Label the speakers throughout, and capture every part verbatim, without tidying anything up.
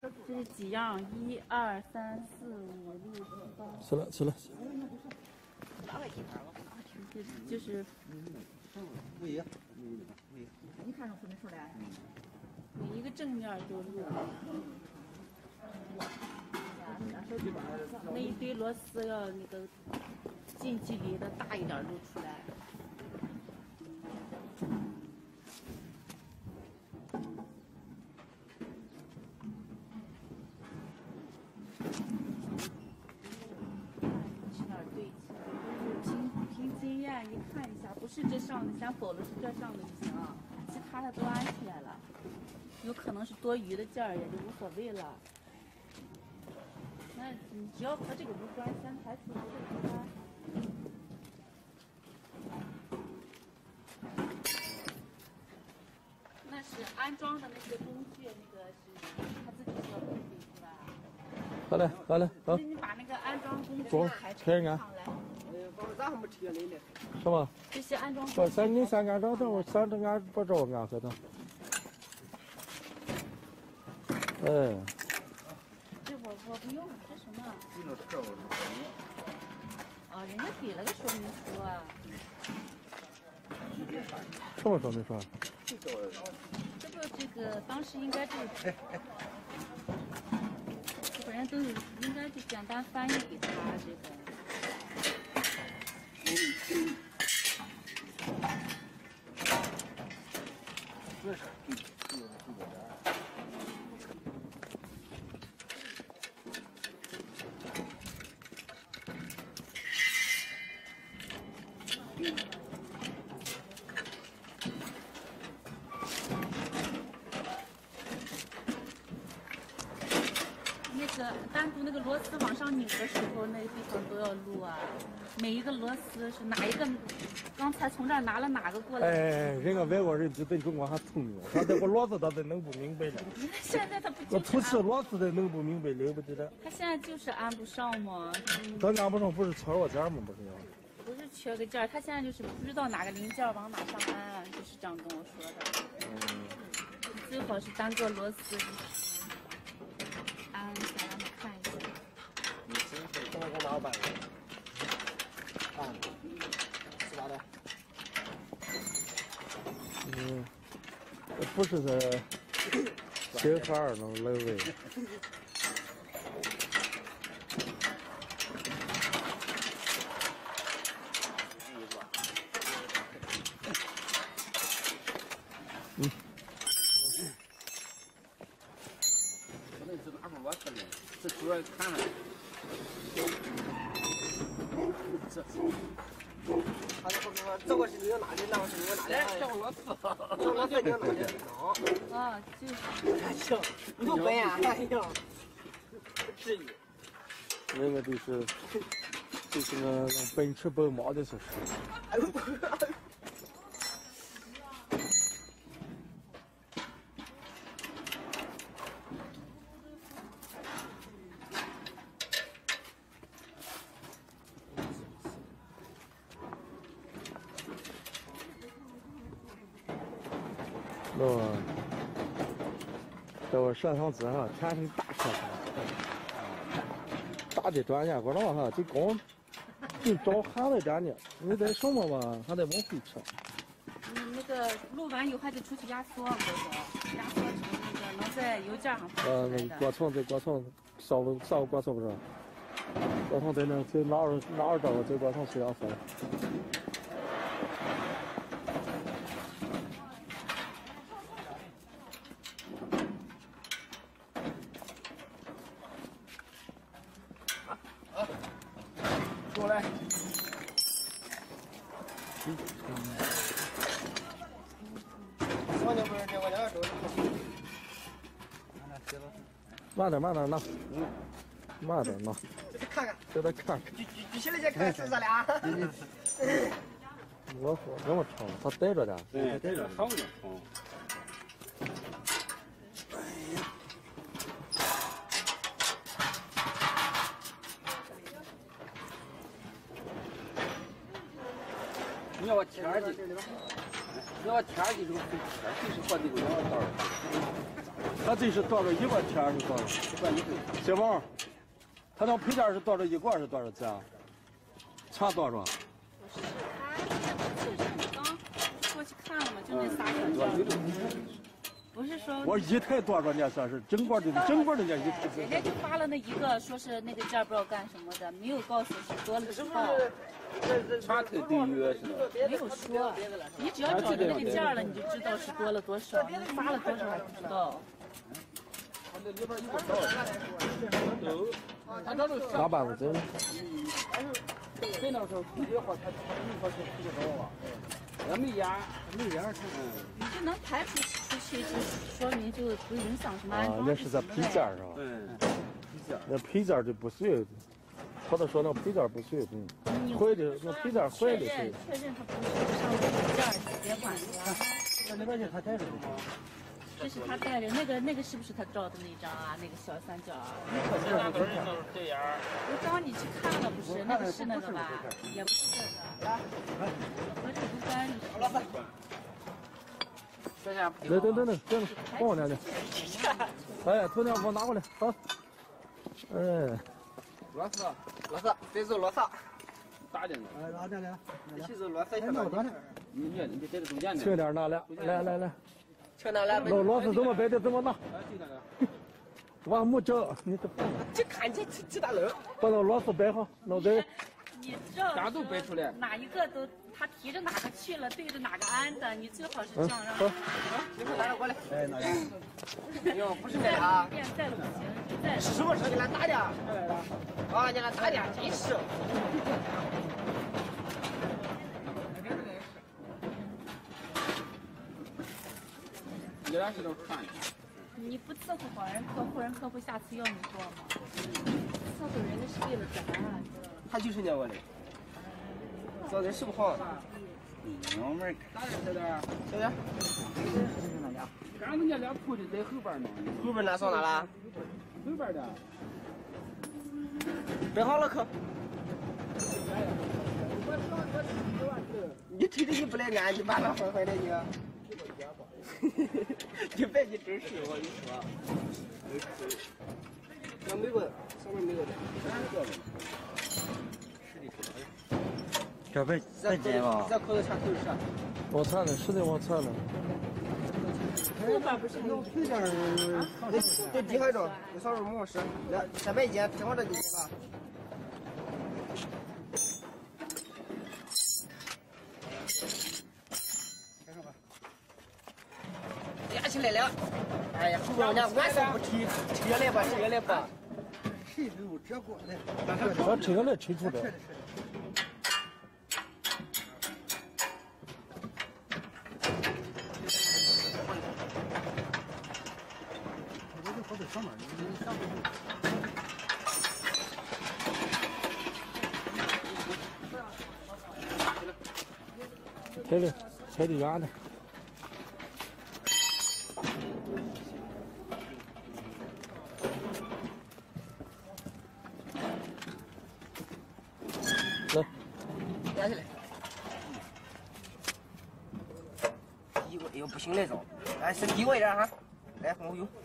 Speaker 1: 这是几样？一二三四五六七八。
Speaker 2: 吃了吃了。
Speaker 1: 这就是
Speaker 3: 五一，
Speaker 4: 你看上分得出来？
Speaker 1: 每一个正面都录。那一堆螺丝要那个近距离的大一点露出来。去哪儿对齐？凭凭经验一看一下，不是这上的，先否了是这上的就行，其他的都安起来了。有可能是多余的件儿，也就无所谓了。那你只要和这个无关，先排除这个关。那是安装的那些工具，那个是他自己说的，是吧？
Speaker 2: 好嘞，好嘞，好。
Speaker 1: 那你把那个安装工具
Speaker 2: 坐
Speaker 1: 排
Speaker 2: 开着
Speaker 1: 上来。
Speaker 3: 咋还没吃呢？
Speaker 2: 什么？
Speaker 1: 这些安装工
Speaker 2: 不，
Speaker 1: 具。
Speaker 2: 三你三按照等会儿三着按不着按合同。哎。
Speaker 1: 这我我不用，这什么？
Speaker 3: 你那这我
Speaker 1: 啊，人家给了个说明书啊。
Speaker 2: 什么说明书？
Speaker 3: 这个
Speaker 1: 这不，这个当时应该就，这本人都有，应该就简单翻译给他这个。
Speaker 3: 这是这这个这个的。
Speaker 1: 那个单独那个螺丝往上拧的时候，那个地方都要录啊。每一个螺丝是哪一个？刚才从这儿拿了哪个过来？
Speaker 2: 哎，人家外国人比咱中国还聪明，他这个螺丝他都弄不明白了。
Speaker 1: 现在他不
Speaker 2: 我
Speaker 1: 就是
Speaker 2: 不吃螺丝都弄不明白，了不得了。
Speaker 1: 他现在就是安不上吗？嗯、
Speaker 2: 他安不上不是缺个件吗？不是要？
Speaker 1: 不是缺个件儿，他现在就是不知道哪个零件往哪上安，就是这样跟我说的。嗯。最好是单个螺丝安一下，让他看一下。
Speaker 3: 你今天跟我跟老板啊，是吧的？
Speaker 2: 嗯，不是在新海儿那来位。嗯。
Speaker 3: 可能是哪块我可能，这主要看了。这。他就不说这个是你要拿的，那个是你要拿的。这螺丝，这螺丝你要拿的。
Speaker 1: 啊，就是。
Speaker 3: 还行，你不笨呀？哎呀，不至于。
Speaker 2: 那个就是就是那那奔驰宝马的是。
Speaker 3: 哎呦！
Speaker 2: 那么，在我摄像机哈，全是大车上，大的专业不知道哈，这光就找喊了点呢，你得什么吧，还得往回扯。
Speaker 1: 嗯，那个录完以后还得出去压缩，哥哥，压缩成那个能在邮件上发出
Speaker 2: 呃，
Speaker 1: 来的。
Speaker 2: 锅层在锅层烧了烧锅层不是？锅层在那在哪儿哪儿找这锅层是要分。
Speaker 3: 过来。我就不是这，我这都是。
Speaker 2: 慢点，慢点拿。嗯。慢点拿。
Speaker 3: 这看看。
Speaker 2: 给他看看。
Speaker 3: 举举举起来先看试试俩。
Speaker 2: 我说这么长，他带着点。
Speaker 3: 对，带着长着。嗯。你要天儿的，你要天儿的这个天儿就是和这个要道儿。
Speaker 2: 他这是多少一块钱还是多少？
Speaker 3: 一块一块。
Speaker 2: 小王，他那配件是多少一罐是多少钱？差多少？
Speaker 1: 不是，他就是你刚过去看了嘛，就那仨小件。不是说。
Speaker 2: 我一台多少年算是整罐的整罐的年一台。
Speaker 1: 人家就发了那一个，说是那个件不知道干什么的，没有告诉是多了几号。
Speaker 5: 查特对于是吧？
Speaker 1: 没有说，你只要找着那个件了，你就知道是多了多少，你发了多少还不知道。
Speaker 2: 哪办了？真的。
Speaker 5: 在那时候直接和他他们说是提的高啊，要没压没压成。
Speaker 1: 你就能排除出去，就说明就不影响什么安
Speaker 2: 啊，
Speaker 1: 装。
Speaker 2: 那是在配件是吧？
Speaker 5: 嗯，配件。
Speaker 2: 那配件就不随，或者说那配件不随，嗯，坏的那配件坏的是。
Speaker 1: 确认确认它不是上这个件儿，别管它。
Speaker 3: 那那边就他带着的。
Speaker 1: 这是他带着那个那个是不是他照的那张啊？那个小三角啊？
Speaker 5: 这样。
Speaker 1: 我刚你去看了不是？那个是那个吧？也不是这个。和这不干。
Speaker 3: 老板。
Speaker 2: 等等等等等，帮我两两。哎，头两给我拿过来，好。哎。
Speaker 3: 螺丝，螺丝，这是螺丝。
Speaker 5: 打进去。
Speaker 3: 哎，拿这来。这是螺丝，小螺丝。
Speaker 5: 你你你在这中间呢。
Speaker 2: 轻点拿来，来来来。
Speaker 3: 轻点来。
Speaker 2: 那螺丝怎么摆的？怎么拿？往木找，你这。
Speaker 3: 这看起这这大楼。
Speaker 2: 把那螺丝摆好，弄在。
Speaker 1: 你知道
Speaker 5: 啥都摆出来，
Speaker 1: 哪一个都他提着哪个去了，对着哪个安的，你最好是这样让。
Speaker 2: 好，
Speaker 3: 一会儿拿着过来。哎，拿着。哟，不是这
Speaker 1: 啊。变在了不行，在。
Speaker 3: 是我说你来打的。啊，你来打的，真是。
Speaker 5: 你俩是都看的。
Speaker 1: 你不伺候好人客户，人客户下次要你做吗？伺候人家是为了咱啊。
Speaker 3: 他就是撵我的，找人是不好。
Speaker 5: 我们打点小点，
Speaker 3: 小点。
Speaker 5: 刚人家俩铺的在后边呢。
Speaker 3: 后边那上哪了？
Speaker 5: 后边的。
Speaker 3: 摆好了可。你推的你不来按，你把那坏坏的你。你别你真是我跟你说。那没过，上面没过的。
Speaker 6: 小贝再接吧。
Speaker 3: 再扣到前头是。
Speaker 2: 往前了，是的，往前了。
Speaker 1: 后边不是有
Speaker 3: 配件儿？对，底下着，你上面没事。来，再摆一件，平房这就行了。压起来了。哎呀，后边人家俺是不提，车来吧，车来吧。
Speaker 6: 谁都有这过来。
Speaker 2: 把车来推出来。抬的，抬的远的。来，
Speaker 3: 压起来。低过，哎呦不行那种，哎是低过一点哈，来红油。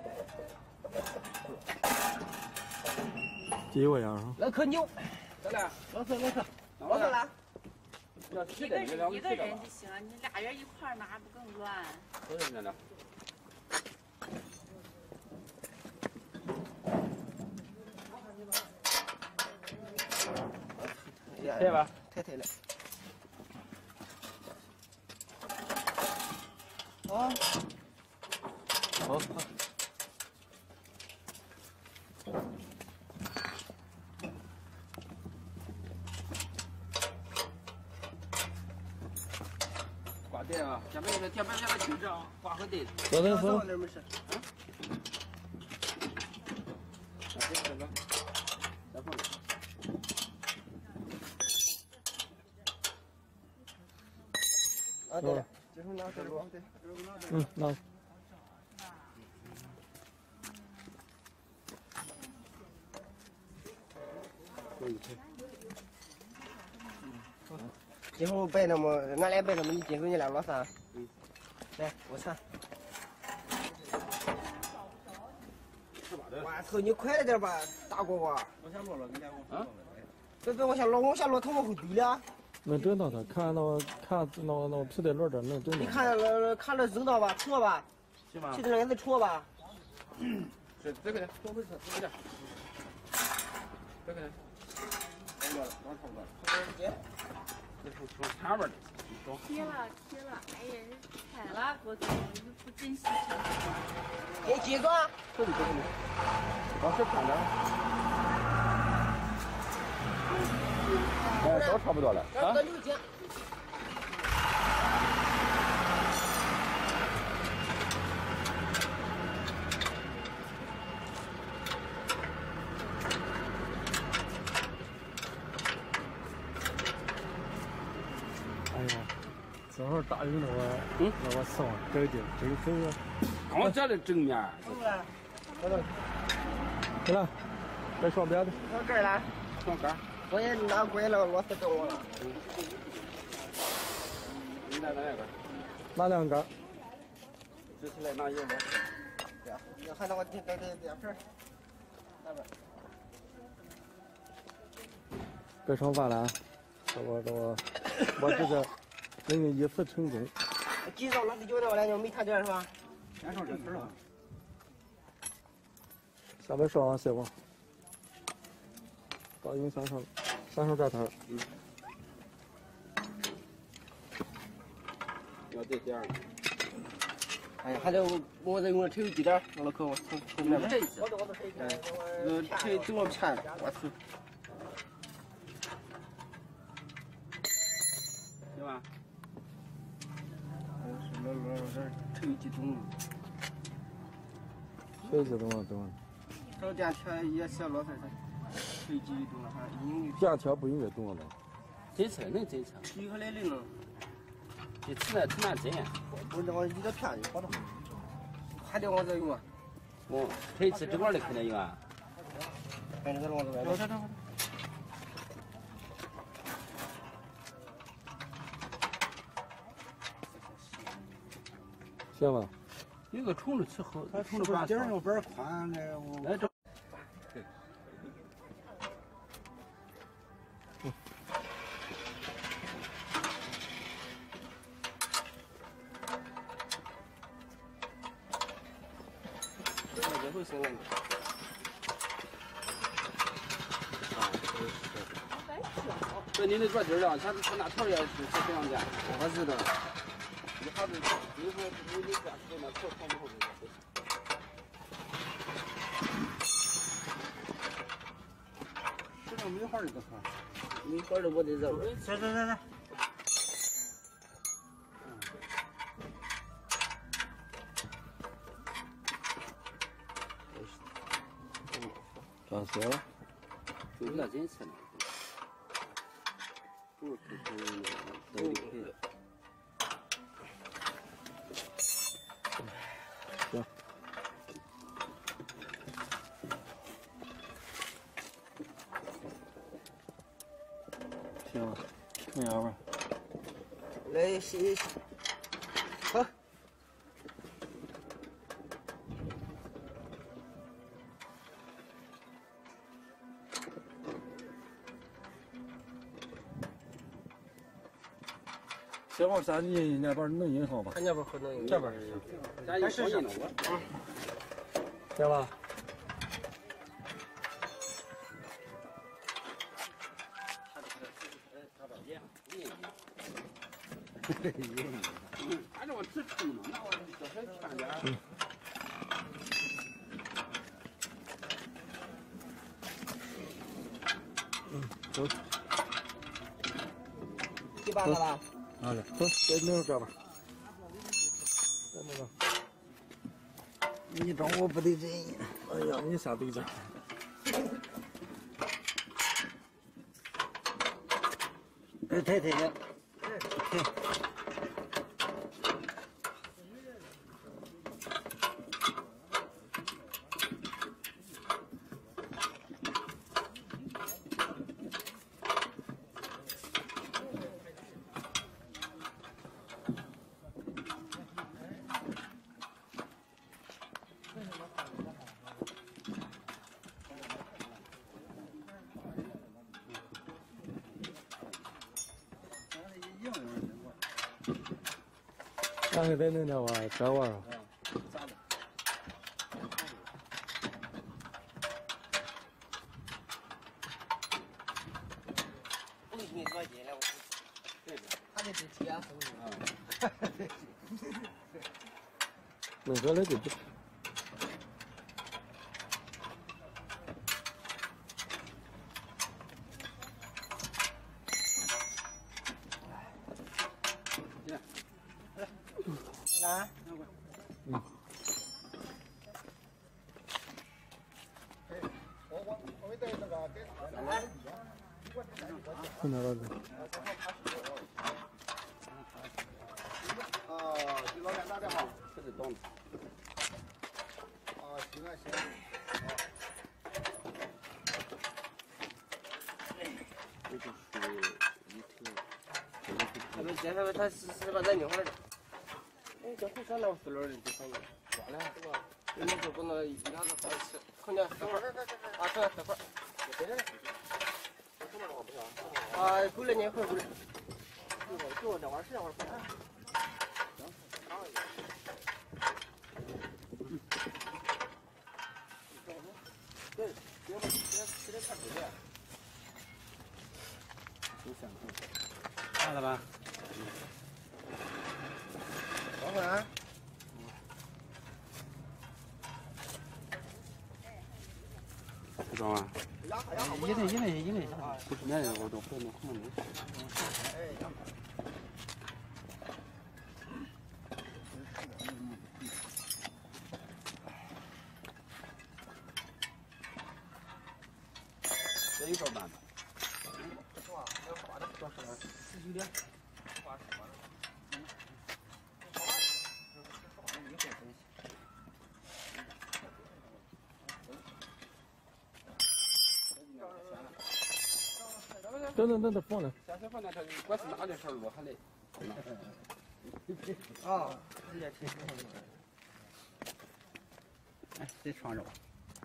Speaker 2: 低过一点哈。
Speaker 3: 那可牛，
Speaker 5: 再来，
Speaker 3: 老师老师，老师来。
Speaker 1: 一个人一个人就行，你俩人一块拿不更乱？
Speaker 5: 都是那俩。
Speaker 3: 抬吧，抬抬了。啊，好。
Speaker 5: 挂带啊，下面这天板下面就这样挂个带子。
Speaker 2: 走走走。
Speaker 3: 那没事。啊，对了，这时候拿这个，对，
Speaker 2: 嗯，拿。
Speaker 3: 今后摆那么，俺俩摆那么，你今后你俩老三。来，我穿。 我操，你快点点吧，大哥吧。
Speaker 5: 我先落了，你家我。啊？
Speaker 3: 别别往下落，往下落，他往后堆了。
Speaker 2: 能整到他，看那看那那皮带轮这能整到。
Speaker 3: 你看那看那扔到吧，戳吧，
Speaker 5: 行吧。
Speaker 3: 皮带上也得戳吧。
Speaker 5: 这这个呢？多回事，这个。这个呢？差不多了，往差不多了。这是从前面的。
Speaker 1: 贴了贴了，哎呀，踩了，郭总，你不珍惜成果。
Speaker 3: 给几个？
Speaker 5: 这里这里，往这看着。哎，都差不多了。啊？
Speaker 3: 六斤。
Speaker 2: 哎呀，正好大雨那个，嗯，那个上这个地，这个这个。
Speaker 5: 刚这的正面。
Speaker 3: 来来，
Speaker 2: 来来，再上边的。
Speaker 3: 上这儿来。
Speaker 5: 上杆。
Speaker 3: 我也拿拐了，螺丝着我了。
Speaker 5: 你来拿两根。
Speaker 2: 拿两根。
Speaker 3: 支起来拿一个螺丝。对呀，你还那个垫垫垫垫片。那边。
Speaker 2: 别上饭了，这我这我我这个能用一次成功。
Speaker 3: 几张那是九条了，就没看见是吧？
Speaker 5: 先上这层了。
Speaker 2: 下边上完再往。到影山上，山上这头。
Speaker 5: 嗯。要这点儿。
Speaker 3: 哎呀，还得我再用锤几点，我老可我从从那边。
Speaker 5: 这次。
Speaker 3: 我都我都锤起来，
Speaker 5: 呃，锤怎么骗？我操！行吧。是老老这锤几吨？
Speaker 2: 锤几吨啊？吨？
Speaker 3: 找电铁也写螺丝的。锤几吨了？还英语。
Speaker 2: 电铁不应该动的。
Speaker 5: 真车能真车。
Speaker 3: 一个来零呢。
Speaker 5: 这车那挺难真。
Speaker 3: 不是我一个骗子，好着。还得往这用啊。
Speaker 5: 哦，这次这块的肯定用啊。
Speaker 3: 反正在往这边。
Speaker 5: 走走走。
Speaker 2: 行吧。
Speaker 5: 有个虫子吃好，
Speaker 6: 它虫子把点上边宽的，
Speaker 5: 哎这。
Speaker 3: 这回行了。
Speaker 5: 这你得着急了，他他那头也是是这样的。
Speaker 3: 我知道。
Speaker 5: 你还是你说你你这是那头放不后头。
Speaker 6: 实际没法儿这个块，
Speaker 3: 没法儿我得扔。
Speaker 6: 来来来来。
Speaker 2: 装死了。
Speaker 5: 就那真是呢。不是不是那个都得。
Speaker 2: 行。行了，那样吧。
Speaker 3: 来洗洗。好。
Speaker 2: 这往山你那边能印好吧？
Speaker 3: 他那边可能有。
Speaker 2: 这边
Speaker 5: 是。咱试试。
Speaker 3: 嗯。
Speaker 2: 行吧。
Speaker 5: 反正我只冲了，那我这还欠点。嗯。
Speaker 2: 嗯，走。
Speaker 3: 第八个吧。
Speaker 2: 好的，走，再弄这吧。再那个。你找我不得劲。哎呀，你啥对劲？
Speaker 6: 哎，太太的。
Speaker 2: 俺还在那那玩这玩啊。
Speaker 3: 咋的？不给你多少斤了，我。对的，他那是铁手啊。
Speaker 2: 那个那就不。
Speaker 3: 来，
Speaker 2: 嗯。
Speaker 3: 我我我没带那个给他。来。
Speaker 2: 从哪来的？
Speaker 3: 哦，给老板打电话，
Speaker 5: 这是懂的。
Speaker 3: 啊，行啊行。
Speaker 5: 这就是一头。
Speaker 3: 他们介绍他是是把咱女孩的。 哎，这回咱那四轮的地方呢？挂了是吧？你们就不能两个好吃，空间等会儿，啊，等等会儿，对对。啊，过来你一会儿过来。给我这会儿时间会儿不来。对，别别别别看这个。
Speaker 5: 都想好。
Speaker 6: 看了吧？
Speaker 3: 老板。
Speaker 5: 知道吗？
Speaker 6: 一类一类一类，
Speaker 5: 不是那样，我都不能控制。这一周半吧。
Speaker 3: 是吧？要花的多少？十几点。花十万。嗯。好吧。一会儿分析。
Speaker 2: 等等等等，放了。
Speaker 5: 下次放那，他管是哪的事儿，我还得。
Speaker 3: 啊，
Speaker 6: 哎，再穿着吧。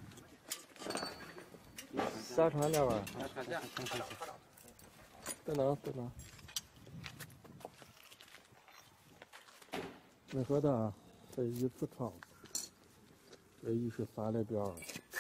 Speaker 2: 啥穿这玩意儿？
Speaker 5: 穿这。
Speaker 2: 等等等等。那个的，这一次穿，这一十三的标。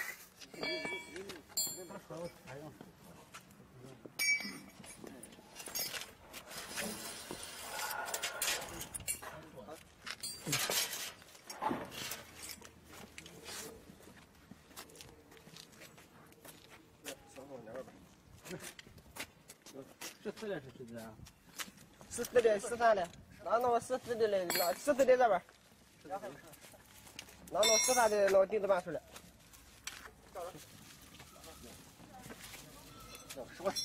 Speaker 6: 十四的是十四啊？
Speaker 3: 十四的，十三的，那弄十四的嘞，那十四的这边，那弄十三的弄钉子板出来。十块。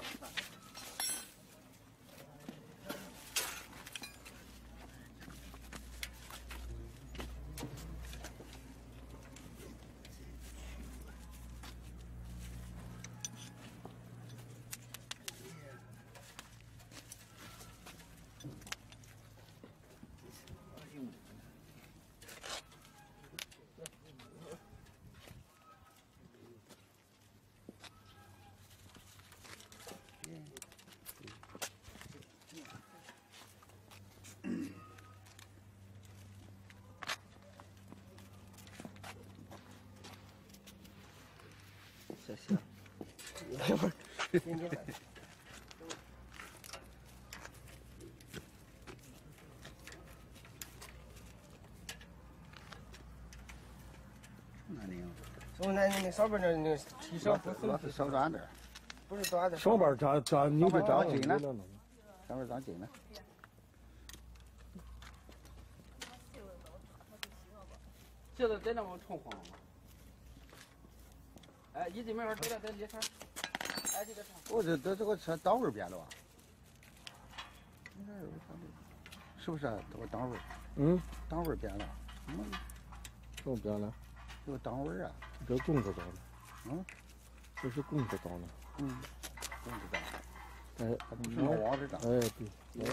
Speaker 6: 谢谢。
Speaker 3: 一会儿，您您。
Speaker 6: 那宁，
Speaker 3: 从那那上边那那提上
Speaker 6: 老是少转点，
Speaker 3: 不是短的。
Speaker 2: 上边扎扎扭的扎
Speaker 6: 紧了，
Speaker 2: 上
Speaker 6: 边扎紧了。
Speaker 5: 现在在那么冲慌了。哎，一进门出来在里头，哎，这个车。
Speaker 6: 我这这这个车档位变了吧？是不是这个档位？
Speaker 2: 嗯，
Speaker 6: 档位变了。嗯，
Speaker 2: 怎么变了？
Speaker 6: 这个档位啊，
Speaker 2: 这工资高了。
Speaker 6: 嗯，
Speaker 2: 这是工资高了。
Speaker 6: 嗯，工资高。
Speaker 2: 哎，
Speaker 6: 不是老王这涨。
Speaker 2: 哎，对，哎。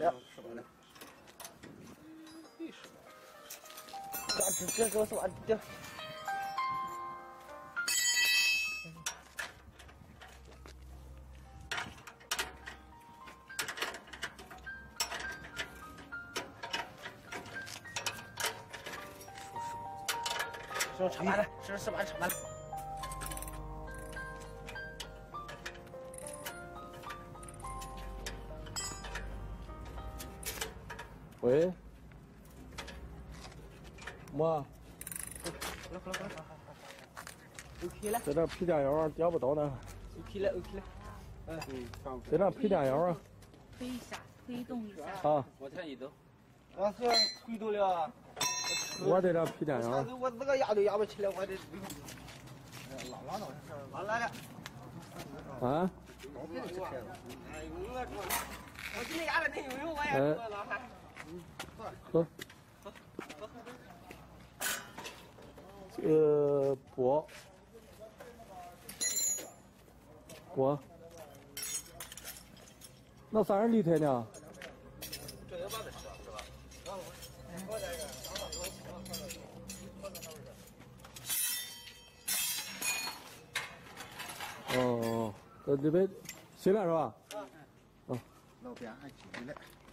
Speaker 3: 十八的。这这这这是吧？这。说十八的，是十八十八的。
Speaker 2: 喂，么？
Speaker 3: OK 了，
Speaker 2: 这点皮电腰点不到呢。
Speaker 3: OK 了 OK 了。嗯嗯，
Speaker 2: 这点皮电腰啊。
Speaker 1: 推一下，推动一下。
Speaker 2: 啊。
Speaker 5: 往前一走。
Speaker 3: 我是推动了。
Speaker 2: 我这点皮电腰。
Speaker 3: 我这个压都压不起来，我这。拉拉到拉来了。
Speaker 2: 啊？
Speaker 3: 哎呦我操！我今天压的挺有用，我也不拉还。
Speaker 2: 走。呃，不。 我，那三十厘特呢？
Speaker 3: 这也把它吃了是吧？我这个。
Speaker 2: 哦，这这边新的是吧？
Speaker 3: 嗯。
Speaker 2: 嗯。
Speaker 6: 老边还进来。